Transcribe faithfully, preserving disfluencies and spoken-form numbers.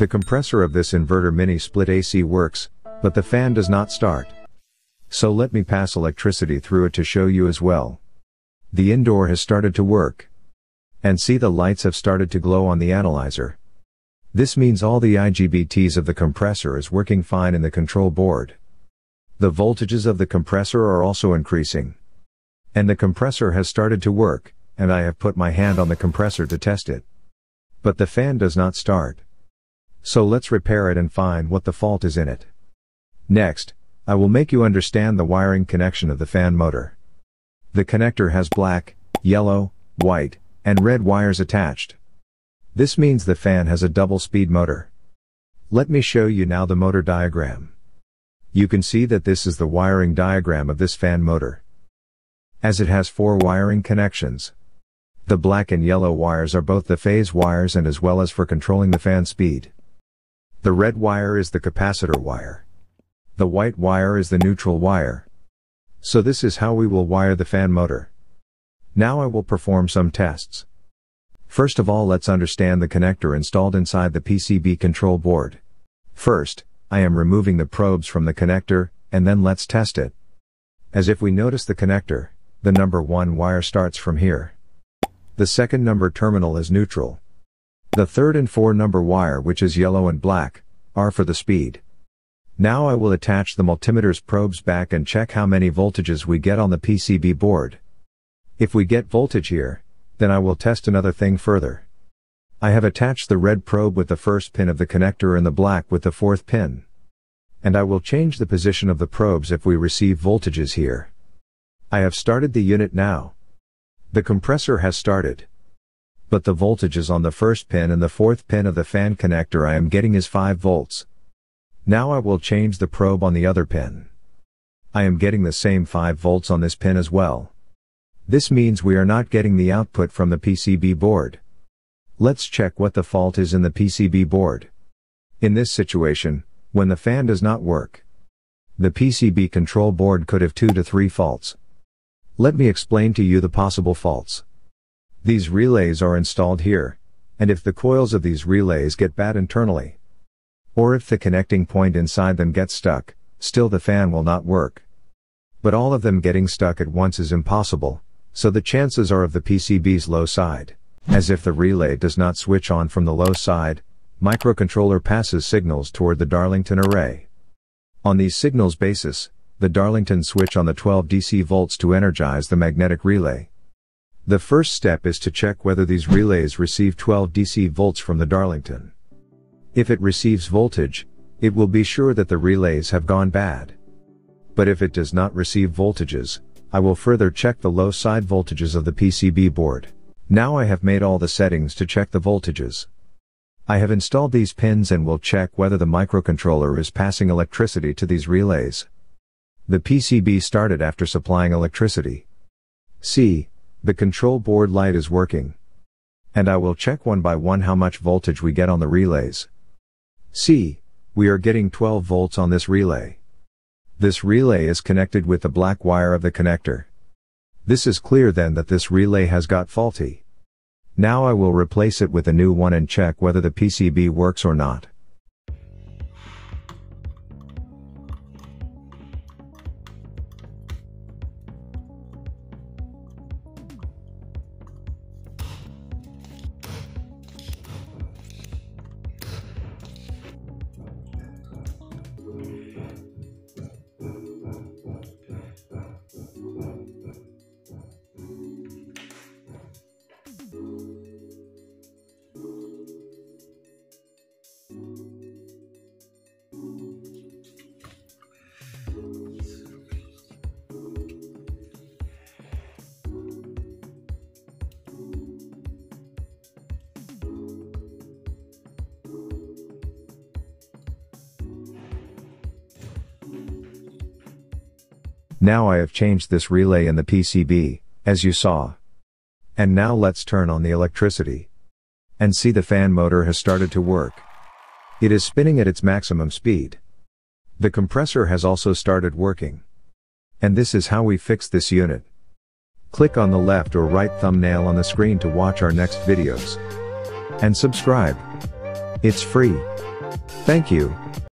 The compressor of this inverter mini split A C works, but the fan does not start. So let me pass electricity through it to show you as well. The indoor has started to work. And see, the lights have started to glow on the analyzer. This means all the I G B Ts of the compressor is working fine in the control board. The voltages of the compressor are also increasing. And the compressor has started to work, and I have put my hand on the compressor to test it. But the fan does not start. So let's repair it and find what the fault is in it. Next, I will make you understand the wiring connection of the fan motor. The connector has black, yellow, white, and red wires attached. This means the fan has a double speed motor. Let me show you now the motor diagram. You can see that this is the wiring diagram of this fan motor. As it has four wiring connections. The black and yellow wires are both the phase wires and as well as for controlling the fan speed. The red wire is the capacitor wire. The white wire is the neutral wire. So this is how we will wire the fan motor. Now I will perform some tests. First of all, let's understand the connector installed inside the P C B control board. First, I am removing the probes from the connector, and then let's test it. As if we notice the connector, the number one wire starts from here. The second number terminal is neutral. The third and four number wire, which is yellow and black, are for the speed. Now I will attach the multimeter's probes back and check how many voltages we get on the P C B board. If we get voltage here, then I will test another thing further. I have attached the red probe with the first pin of the connector and the black with the fourth pin. And I will change the position of the probes if we receive voltages here. I have started the unit now. The compressor has started. But the voltages on the first pin and the fourth pin of the fan connector I am getting is five volts. Now I will change the probe on the other pin. I am getting the same five volts on this pin as well. This means we are not getting the output from the P C B board. Let's check what the fault is in the P C B board. In this situation, when the fan does not work, the P C B control board could have two to three faults. Let me explain to you the possible faults. These relays are installed here, and if the coils of these relays get bad internally, or if the connecting point inside them gets stuck, still the fan will not work. But all of them getting stuck at once is impossible, so the chances are of the P C B's low side. As if the relay does not switch on from the low side, microcontroller passes signals toward the Darlington array. On these signals basis, the Darlington switch on the twelve D C volts to energize the magnetic relay. The first step is to check whether these relays receive twelve D C volts from the Darlington. If it receives voltage, it will be sure that the relays have gone bad. But if it does not receive voltages, I will further check the low side voltages of the P C B board. Now I have made all the settings to check the voltages. I have installed these pins and will check whether the microcontroller is passing electricity to these relays. The P C B started after supplying electricity. See, the control board light is working. And I will check one by one how much voltage we get on the relays. See, we are getting twelve volts on this relay. This relay is connected with the black wire of the connector. This is clear then that this relay has got faulty. Now I will replace it with a new one and check whether the P C B works or not. Now I have changed this relay in the P C B, as you saw. And now let's turn on the electricity. And see, the fan motor has started to work. It is spinning at its maximum speed. The compressor has also started working. And this is how we fix this unit. Click on the left or right thumbnail on the screen to watch our next videos. And subscribe. It's free. Thank you.